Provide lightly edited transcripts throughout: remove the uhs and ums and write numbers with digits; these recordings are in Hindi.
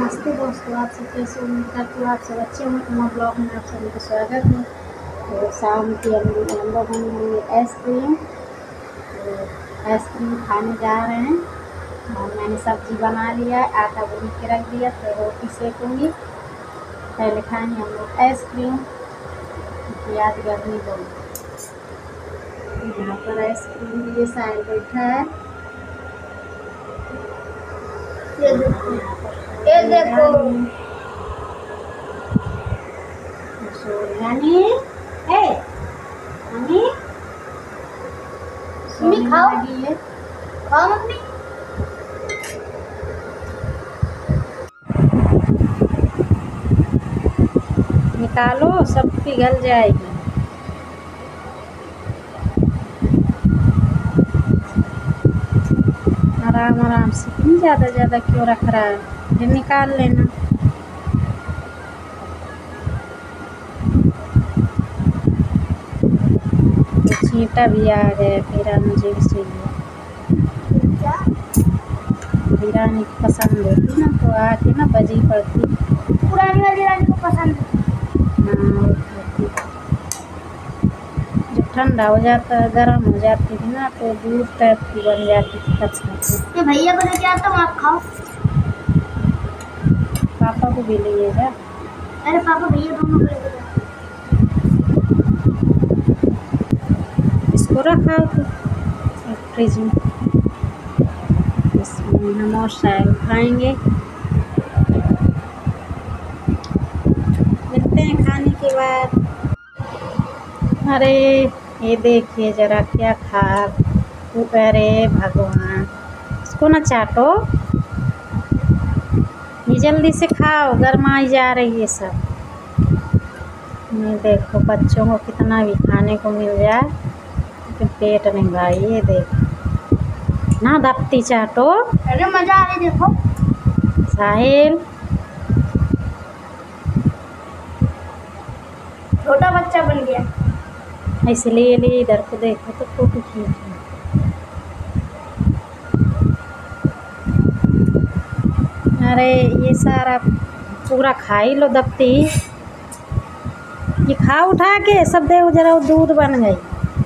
नमस्ते दोस्तों, आप सब कैसे उम्मीद करती हूँ आप सब अच्छे हों। तुम्हारे ब्लॉग में आप सभी का स्वागत है। तो शाम की हम लोग होंगे आइसक्रीम, तो आइसक्रीम खाने जा रहे हैं। और मैंने सब्जी बना लिया है, आटा गूंद के रख दिया, तो रोटी सेकूँगी। पहले खाएंगे हम लोग आइसक्रीम, याद गर्मी बहुत। यहाँ पर आइसक्रीम के लिए साइड बैठा है। ये देखो, ये देखो रानी, ए रानी, मम्मी खाओ, खाओ मम्मी। निकालो, सब पिघल जाएगी। आराम आराम से, इतनी ज़्यादा क्यों रख रहा है, फिर निकाल लेना। छींटा भी आ गया, फिर मुझे इसीलिए बिरयानी पसंद होती ना, तो आके ना बजी पड़ती। पुरानी वाली रानी को पसंद है। हाँ, जब ठंडा हो जाता है, गर्म हो जाती थी ना, तो दूध टाइप की बन जाती थी कच्ची। भैया को लेके आता हूँ, आप खाओ। पापा को भी ले जा। अरे पापा भैया दोनों को लेके जाओ। इसको रखा तो फ्रिज में, इसमें हम और शायद खाएंगे। मिलते हैं खाने के बाद। अरे ये देखिए जरा क्या खा, अरे भगवान, इसको ना चाटो, ये जल्दी से खाओ, गरमाई जा रही है सब। ये देखो, बच्चों को कितना भी खाने को मिल जाए लेकिन पेट नहीं भाई। ये देखो ना, दबती चाटो। अरे मजा आ रही, देखो साहिल, छोटा बच्चा बन गया। इसलिए ले इधर को देखो तो फोटो खींच। अरे ये सारा पूरा खा ही लो, दबती। ये खा उठा के सब दे, जरा दूध बन गई।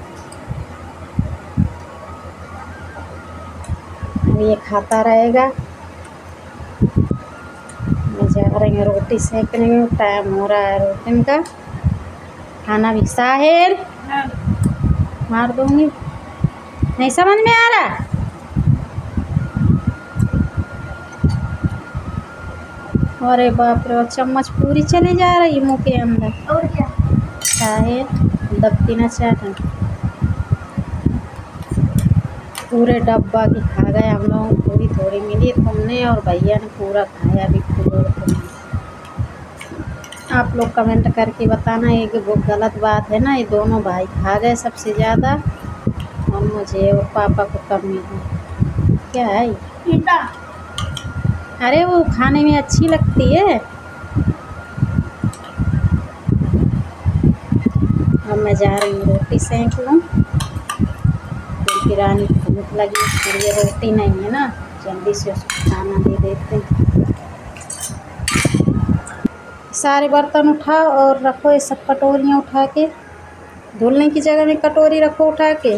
अब ये खाता रहेगा। मैं जा रही हूँ रोटी सेकने में, टाइम हो रहा है रोटी का। खाना भी साहिल मार दूंगी, नहीं समझ में आ रहा। अरे बाप रे, चम्मच पूरी चली जा रही मुंह के अंदर। और क्या, साहिल दबती ना चाहे, पूरे डब्बा की खा गए हम लोग। थोड़ी थोड़ी मिली तुमने और भैया ने पूरा खाया भी। आप लोग कमेंट करके बताना, ये कि वो गलत बात है ना। ये दोनों भाई खा गए सबसे ज़्यादा, और मुझे और पापा को कम मिली। क्या है पीता? अरे वो खाने में अच्छी लगती है। अब मैं जा रही हूँ रोटी सेंक लूँ, क्योंकि रानी को भूख लगी, इसके लिए रोटी नहीं है ना, जल्दी से उसको खाना दे देते हैं। सारे बर्तन उठाओ और रखो, ये सब कटोरियाँ उठा के, धुलने की जगह में कटोरी रखो उठा के।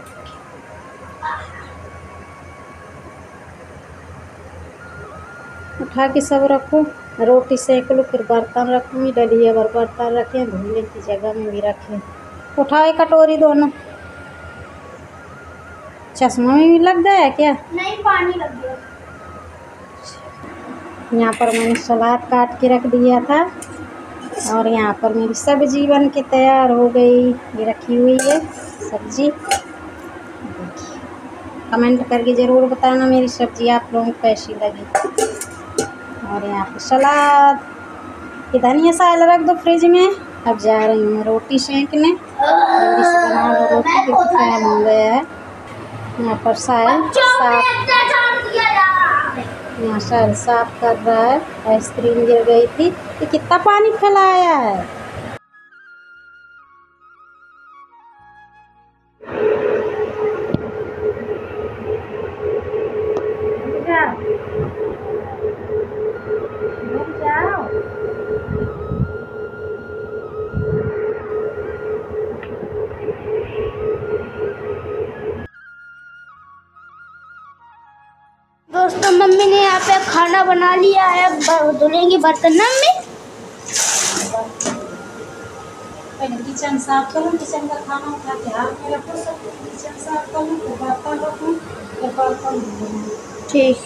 उठा के सब रखो, रोटी सेक लो, फिर बर्तन रखूँगी। डलिया भर बर्तन रखें, धुलने की जगह में भी रखें। उठाओ कटोरी दोनों। चश्मा में भी लग गया क्या? नहीं, पानी लग गया। यहाँ पर मैंने सलाद काट के रख दिया था, और यहाँ पर मेरी सब्जी बन के तैयार हो गई। ये रखी हुई है सब्जी। कमेंट करके ज़रूर बताना मेरी सब्जी आप लोगों को कैसी लगी। और यहाँ पर सलाद, ये धनिया साल रख दो फ्रिज में। अब जा रही हूँ रोटी सेंकने, जल्दी से बना लो रोटी, क्योंकि टाइम हो गया है। यहाँ पर साल साफ कर रहा है, आइसक्रीम गिर गई थी। ये कितना पानी फैलाया है। खाना बना लिया है, अब धुलेंगे बर्तन ना में। पहले किचन साफ करूँ, किचन का खाना उठा के हाथ में रखूँ, सब किचन साफ करूँ, फिर बर्तन रखूँ, फिर बर्तन धुलूँ। ठीक।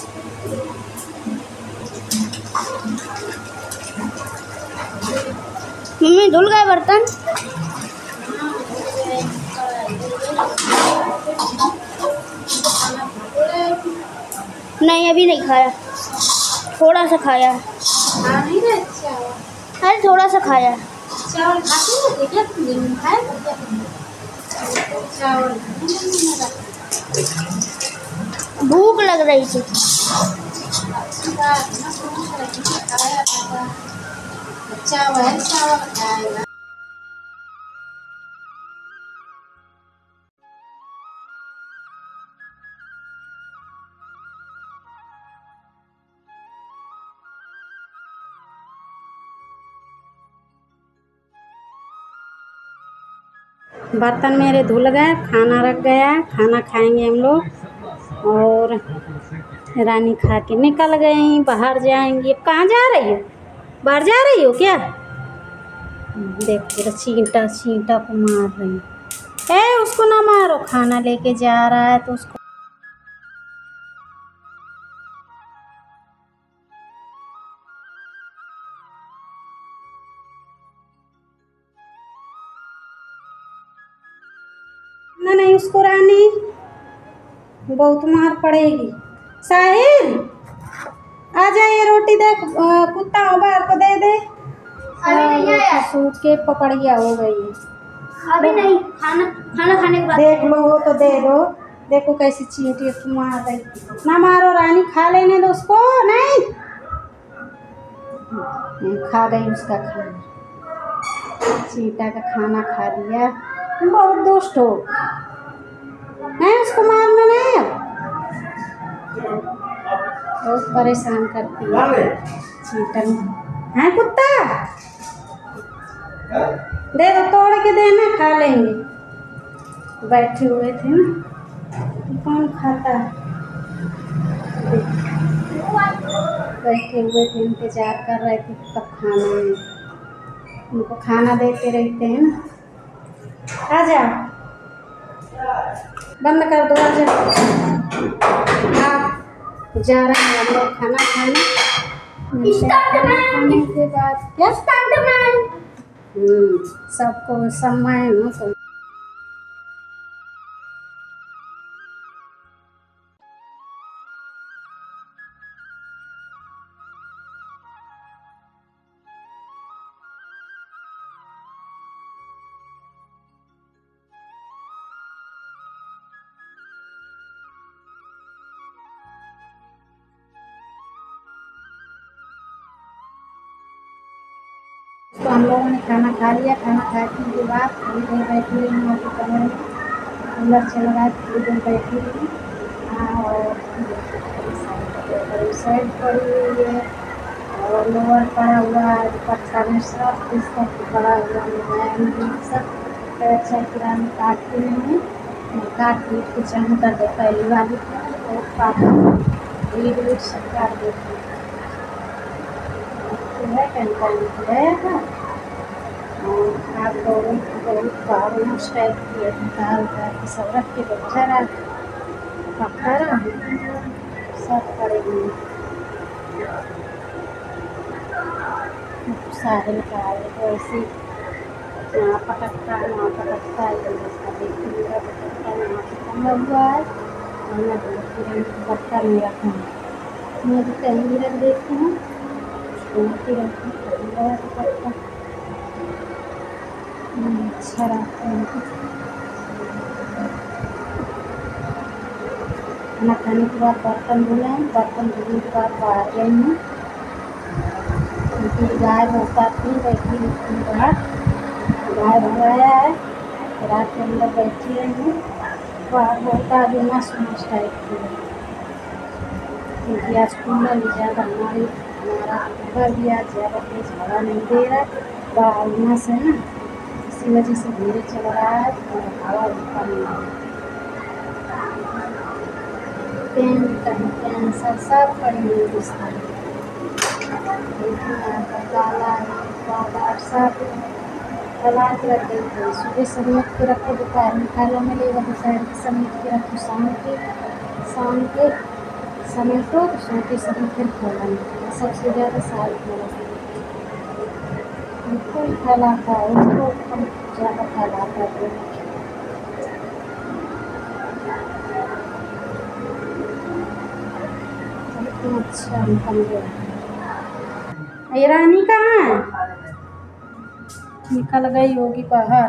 मम्मी धुल गए बर्तन? नहीं अभी नहीं खाया, थोड़ा सा खाया। नहीं रहे चावल? अरे थोड़ा सा खाया। चावल खाते हैं क्या तुम? दिन खाए चावल? भूख लग रही थी। चावल चावल खाएगा। बर्तन मेरे धुल गए, खाना रख गया, खाना खाएंगे हम लोग। और रानी खा के निकल गई, बाहर जाएंगी। कहाँ जा रही हो? बाहर जा रही हो क्या? देखो चींटा चींटा को मार रही है। उसको ना मारो, खाना लेके जा रहा है तो उसको नहीं, उसको रानी बहुत मार पड़ेगी। साहिल आ जा, ये रोटी दे, कुत्ता बाहर को दे दे। अभी नहीं आया। सूख के पपड़िया हो गई है। अभी नहीं, खाना खाना खाने के बाद देख लो हो तो दे दो। देखो कैसी चींटी को मार रही। ना मारो रानी, खा लेने दो उसको। नहीं खा गई उसका खाना, चींटा का खाना खा लिया। बहुत दुष्ट हो। नहीं उसको मारना नहीं, बहुत परेशान करती है चींटा। है कुत्ता, दे दो, तोड़ के देना, खा लेंगे। बैठे हुए थे ना, कौन खाता है? बैठे हुए थे, इंतजार कर रहे थे कब खाना है। उनको खाना देते रहते हैं ना। आ जाओ, बंद कर दो, आ जाओ। आप जा रहे हैं हम लोग खाना खाने। खाने के बाद क्या सबको समय हो तो हम लोगों ने खाना खा लिया। खाना खाने के बाद थोड़ी देर बैठी हुई हम लोग के कमरे में, कूलर चल रहा है, थोड़ी देर बैठी हुई। और शर्ट पड़ी हुई है और लोअर पड़ा हुआ है, दुपट्टा में सब इस सब पड़ा हुआ है। सब अच्छा किराना काट के नहीं काट पीट के जम कर दे। पहली वाली और पापा वीड सब काट देते है। गया था और आप लोगों को बहुत प्रॉब्लम टाइप की उतार के सब रख के बैठा रहा, पका रहा, सब पड़ेगी। साहिल का वैसे यहाँ पटकता है, वहाँ पटकता है, इसका देखिए मेरा पटकता है, यहाँ से कम हुआ है। और मैं दुपट्टा नहीं रखूँ, मैं भी कहीं भी रख देती हूँ। अच्छा रहता है। खाना खाने के बाद बर्तन धुले, बर्तन धुलने के बाद बाहर गई हूँ, क्योंकि गाय भूसा थी, बैठी बाहर गाय भगाया है, रात के अंदर बैठी रही हूँ। बाहर बहुत भी मस्त मस्त टाइप की है, क्योंकि आज कूलर भी ज़्यादा हमारा ऊपर भी आज ज़्यादा तेज हवा नहीं दे रहा, बड़ा उमस है ना, इसी वजह से धीरे चल रहा है और हवा ऊपर नहीं आ रहा। पेन पेंसिल सब पड़ी हुई बिस्तर में। देखिए यहाँ पर काला है, काला सब फैला के रख देते हैं। सुबह समेट के रखो, दोपहर में खाना मिलेगा, दोपहर के समेट के रखो, शाम के समेटो तो सोते समय फिर खाना मिलेगा। सबसे ज़्यादा साल उनको ही फैलाता है, उनको कम ज़्यादा फैलाता है। इतना अच्छा निकल गया। ये रानी कहाँ है? निकल गई होगी बाहर।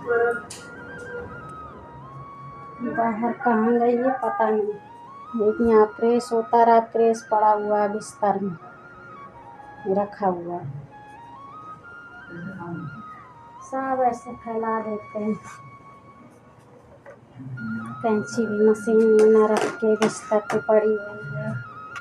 बाहर कहाँ गई है पता नहीं। एक यहाँ प्रेस होता रहा, प्रेस पड़ा हुआ है बिस्तर में रखा हुआ है। सब ऐसे फैला देते हैं। कैंची भी मशीन में न रख के बिस्तर पे पड़ी हुई है।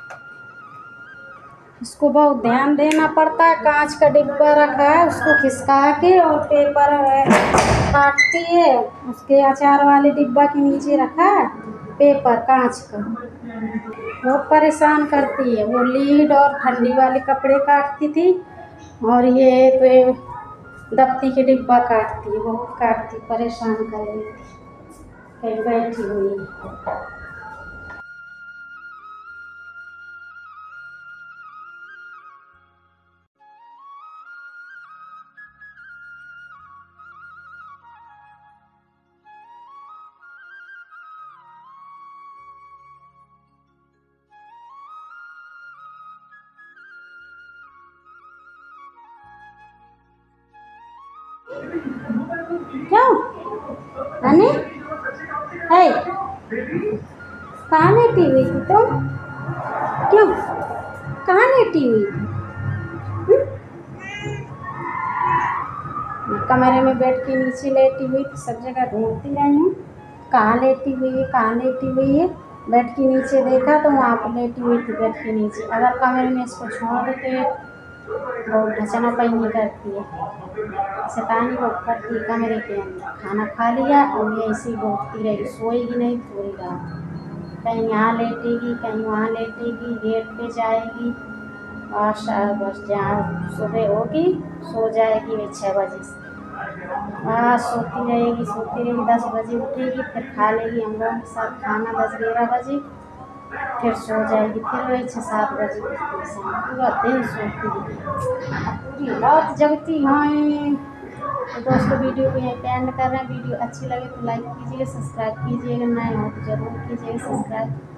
इसको बहुत ध्यान देना पड़ता है। कांच का डिब्बा रखा है, उसको खिसका के और पेपर काटती है। उसके अचार वाले डिब्बा के नीचे रखा है पेपर कांच का, बहुत परेशान करती है। वो लीड और ठंडी वाले कपड़े काटती थी और ये तो दफ्ती के डिब्बा काटती है, बहुत काटती, परेशान कर रही थी। कहीं बैठी हुई है। क्यों अने है कहाँ लेटी हुई थी तुम? क्यों कहाँ लेटी हुई थी? कमरे में बेड के नीचे लेटी हुई थी, सब जगह ढूंढती रही हूँ कहाँ लेटी हुई है, कहाँ लेटी हुई है। बेड के नीचे देखा तो वहाँ पर लेटी हुई थी बेड के नीचे। अगर कमरे में इसको छोड़ देते बहुत ढचना पैनी करती है, शैतानी बहुत करती है कमरे के अंदर। खाना खा लिया और ये ऐसे ही भौंकती रहेगी, सोएगी नहीं पूरी रात। कहीं यहाँ लेटेगी, कहीं वहाँ लेटेगी, गेट पे जाएगी। बस जहाँ सुबह होगी सो जाएगी वही 6 बजे से। सोती रहेगी 10 बजे उठेगी, फिर खा लेगी हम लोगों के साथ खाना 10-11 बजे, फिर सो जाएगी। फिर वही 6-7 बजे उठती है। पूरा दिन सोती है, पूरी रात जगती हैं। तो दोस्तों वीडियो को यहीं पे एंड कर रहे हैं। वीडियो अच्छी लगे तो लाइक कीजिए, सब्सक्राइब कीजिएगा, नए हो तो जरूर कीजिएगा सब्सक्राइब।